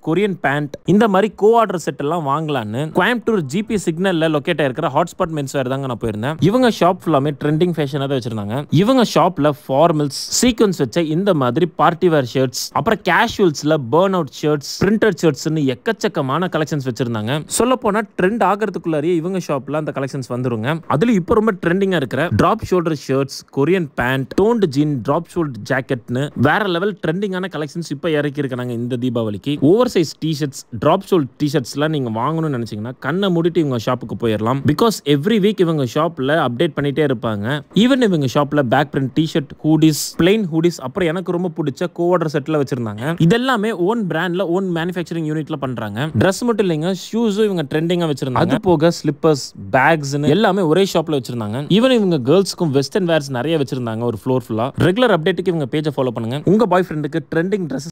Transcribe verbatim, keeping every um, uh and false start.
Korean pant இந்த மாதிரி கோ order set எல்லாம் வாங்கலான்னு கோயம்புத்தூர் ஜிபி சிக்னல்ல லொகேட் ஆயிருக்கிற ஹாட்ஸ்பாட் மென்ஸ் வேர் தாங்க நான் போயிருந்தேன். இவங்க ஷாப் ஃபுல்லாமே ட்ரெண்டிங் ஃபேஷனா தான் வச்சிருந்தாங்க. இவங்க ஷாப்ல ஃபார்மல்ஸ் சீக்வன்ஸ் வச்ச இந்த மாதிரி பார்ட்டி வேர் ஷர்ட்ஸ், அப்புறம் கேஷுவல்ஸ்ல பர்ன் அவுட் ஷர்ட்ஸ், பிரிண்டட் ஷர்ட்ஸ்னு எக்கச்சக்கமான கலெக்ஷன்ஸ் வச்சிருந்தாங்க. சொல்ல போனா ட்ரெண்ட் ஆகிறதுக்குள்ளாரியே இவங்க ஷாப்ல அந்த கலெக்ஷன்ஸ் வந்துருங்க. அதுல இப்போ ரொம்ப ட்ரெண்டிங்கா இருக்கிற drop shoulder shirts, Korean pant, toned jean, drop shoulder ஜாக்கெட்னு வேற லெவல் ட்ரெண்டிங்கான கலெக்ஷன்ஸ் இப்போ இறக்கி இருக்காங்க இந்த தீபாவளிக்கு. Over size T-shirts, drop shoulder டி-ஷர்ட்ஸ்லாம் நீங்க வாங்கணும்னு நினைச்சீங்கன்னா கண்ணை மூடிட்டு இவங்க ஷாப்புக்கு போயிடலாம். பிகாஸ் எவ்ரி வீக் இவங்க ஷாப்ல அப்டேட் பண்ணிட்டே இருப்பாங்க. ஈவன் இவங்க ஷாப்ல back print T-shirt, hoodies, plain hoodies, அப்புறம் எனக்கு ரொம்ப பிடிச்ச கோஆர்டர் செட்ல வச்சிருந்தாங்க. இதெல்லாமே ஓன் பிராண்ட்ல ஓன் மேனுஃபேக்சரிங் யூனிட்ல பண்றாங்க. Dress மட்டும் இல்லைங்க, ஷூஸும் இவங்க ட்ரெண்டிங்கா வச்சிருந்தாங்க. அது போக ஸ்லிப்பர்ஸ், பேக்ஸ் எல்லாமே ஒரே ஷாப்ல வச்சிருந்தாங்க. ஈவன் இவங்க கேர்ள்ஸ்க்கும் வெஸ்டர்ன் வேர்ஸ் நிறைய வச்சிருந்தாங்க ஒரு ஃப்ளோர் ஃபுல்லா. ரெகுலர் அப்டேட்டுக்கு இவங்க பேஜை ஃபாலோ பண்ணுங்க. உங்க பாய் ஃப்ரெண்டுக்கு ட்ரெண்டிங் ட்ரெஸ்